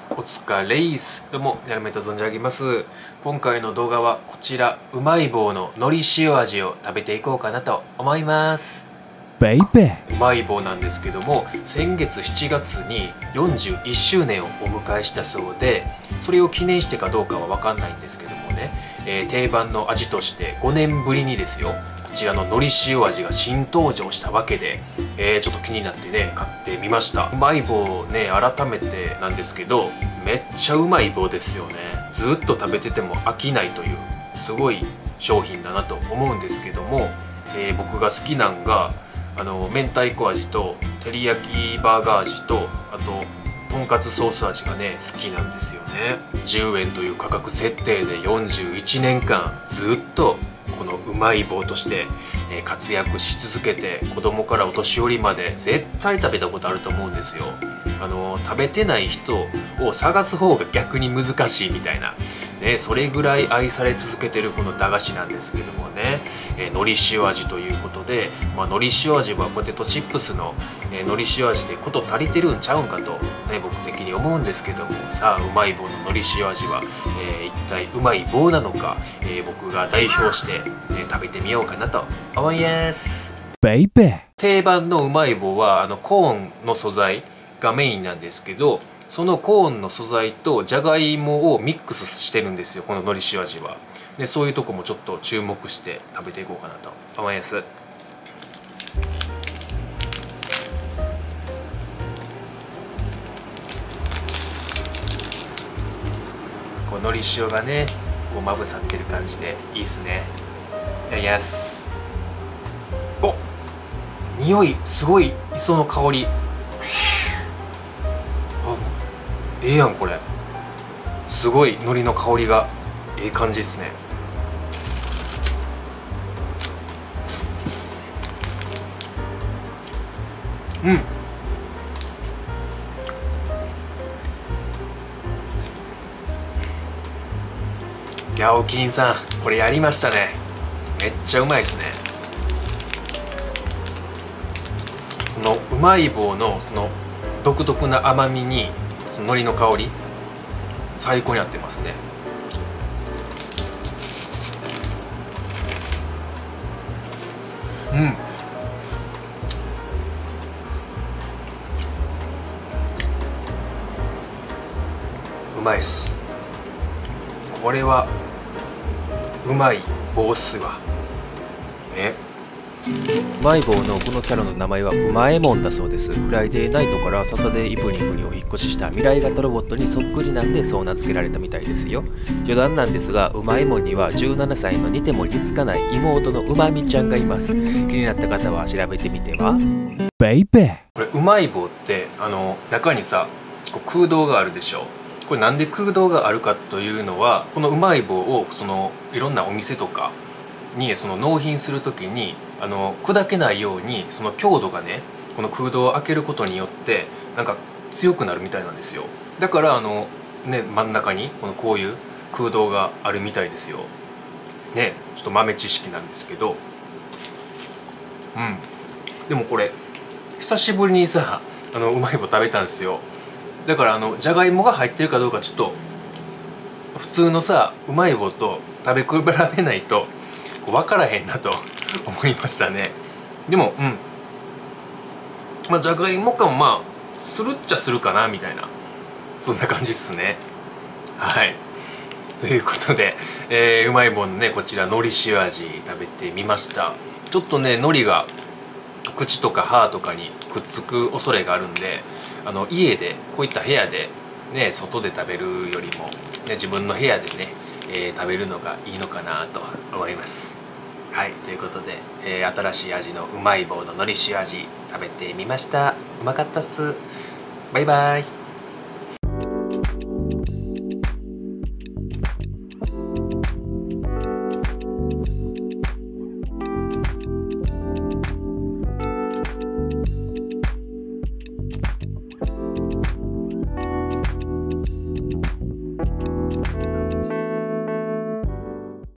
お疲れいす。どうも、やるめと存じ上げます。今回の動画はこちら、うまい棒の海苔塩味を食べていこうかなと思います。 ベイベうまい棒なんですけども、先月7月に41周年をお迎えしたそうで、それを記念してかどうかは分かんないんですけどもね、定番の味として5年ぶりにですよ、こちらの海苔塩味が新登場したわけで、ちょっと気になってね買ってみました。うまい棒ね、改めてなんですけど、めっちゃうまい棒ですよね。ずっと食べてても飽きないというすごい商品だなと思うんですけども、僕が好きなんが明太子味と照り焼きバーガー味と、あととんかつソース味がね好きなんですよね。10円という価格設定で41年間ずっとこのうまい棒として活躍し続けて、子供からお年寄りまで絶対食べたことあると思うんですよ。食べてない人を探す方が逆に難しいみたいな、ね、それぐらい愛され続けてるこの駄菓子なんですけどもね、海苔塩味ということで、海苔塩味はポテトチップスの、海苔塩味でこと足りてるんちゃうんかと、ね、僕的に思うんですけども、さあうまい棒の海苔塩味は、一体うまい棒なのか、僕が代表して、食べてみようかなと思います。 ベイベ定番のうまい棒はコーンの素材がメインなんですけど、そのコーンの素材とじゃがいもをミックスしてるんですよ、この海苔塩味は。でそういうとこもちょっと注目して食べていこうかなと思います。こう海苔塩がねこうまぶさってる感じでいいっすね。いただきます。お、匂いすごい、磯の香り。ええやんこれ。すごい海苔の香りがええ感じですね。うん。いや、おきんさんこれやりましたね。めっちゃうまいですね。このうまい棒のその独特な甘みにその海苔の香り最高に合ってますね。うん、うまいっす。これはうまい棒っすわね。 うまい棒のこのキャラの名前はうまえもんだそうです。フライデーナイトからサタデーイブニングにお引っ越しした未来型ロボットにそっくりなんでそう名付けられたみたいですよ。余談なんですが、うまえもんには17歳の似ても似つかない妹のうまみちゃんがいます。気になった方は調べてみては。 ベイベこれうまい棒って中にさこう空洞があるでしょ。これなんで空洞があるかというのは、このうまい棒をいろんなお店とかに納品する時に砕けないようにその強度がね、この空洞を開けることによってなんか強くなるみたいなんですよ。だから真ん中にこういう空洞があるみたいですよね。ちょっと豆知識なんですけど、でもこれ久しぶりにさうまい棒食べたんですよ。だからじゃがいもが入ってるかどうかちょっと普通のさうまい棒と食べ比べないと分からへんなと思いましたね。でもじゃがいも感するっちゃするかなみたいな、そんな感じっすね。はい、ということで、うまい棒のねこちら海苔塩味食べてみました。ちょっとね海苔が口とか歯とかにくっつく恐れがあるんで、家でこういった部屋でね外で食べるよりも、ね、自分の部屋でね、食べるのがいいのかなと思います。はい、ということで、新しい味のうまい棒の海苔塩味食べてみました。うまかったっす。バイバイ。